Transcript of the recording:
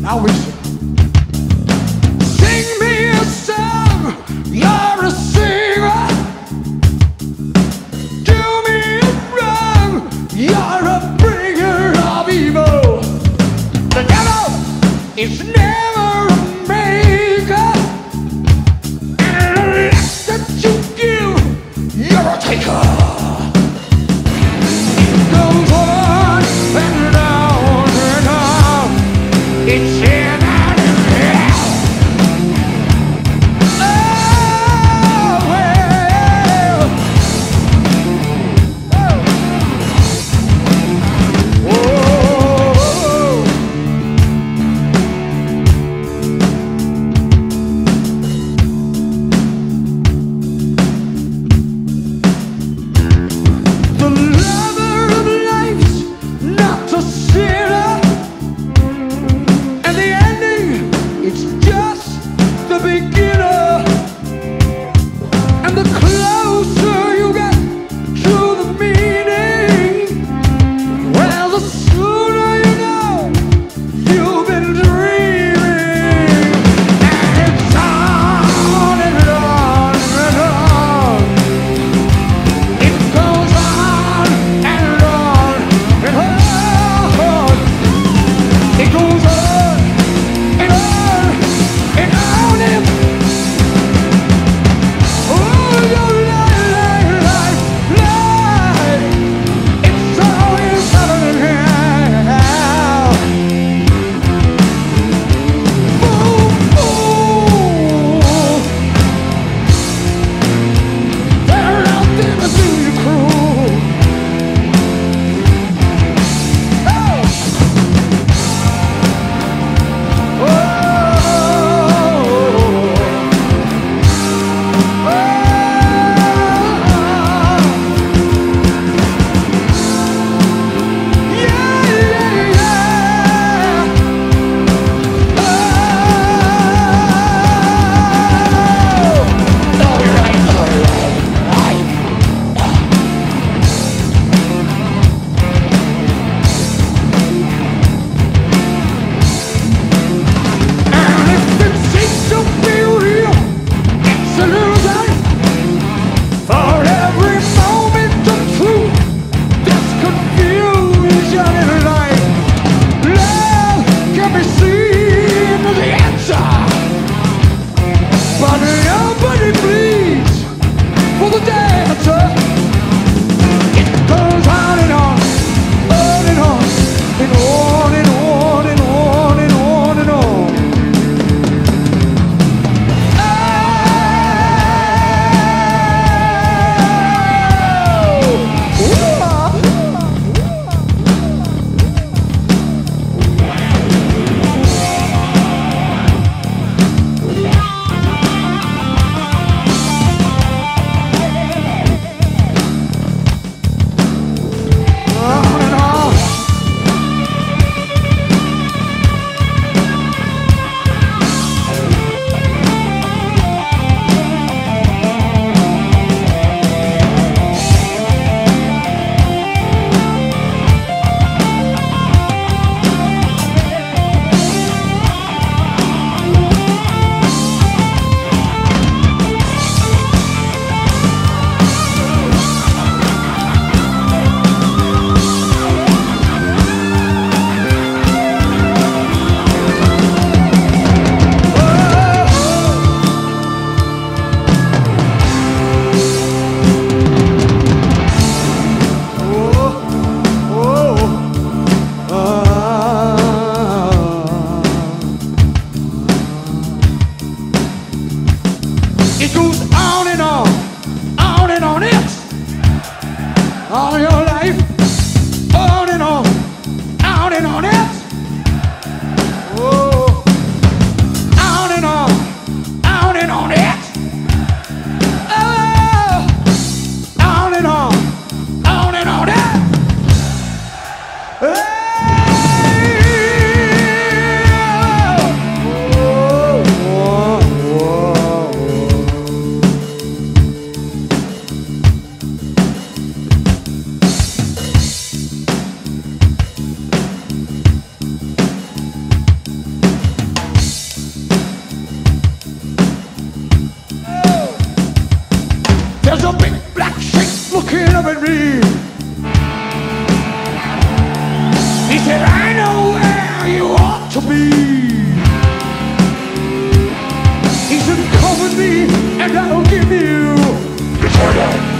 I wish you. Sing me a song, you're a singer. Do me wrong, you're a bringer of evil. The devil is never a maker, and the less that you give, you're a taker. It goes on and on and on. It's in and out. Oh, well. Oh. The lover of life's not a sinner, and the ending, it's just the beginner. And the closer you get to the meaning, well, the sooner you know you've been dreaming. And it's on and on and on. It goes on and on and on. know where you ought to be. He said, come with me and I'll give you eternal